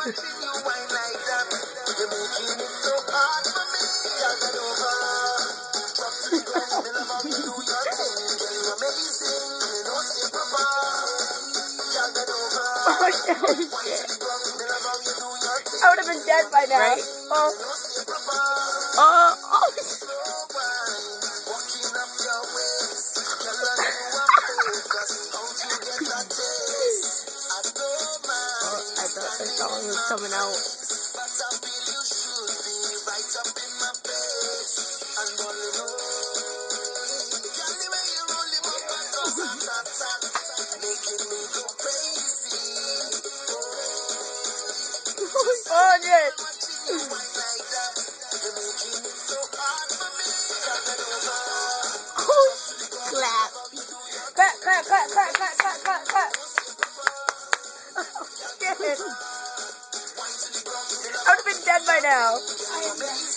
Oh shit. I would have been dead by now. Right? Oh. I thought the song was coming out. Oh, shit. Clap. Clap. Oh, shit. I would have been dead by now.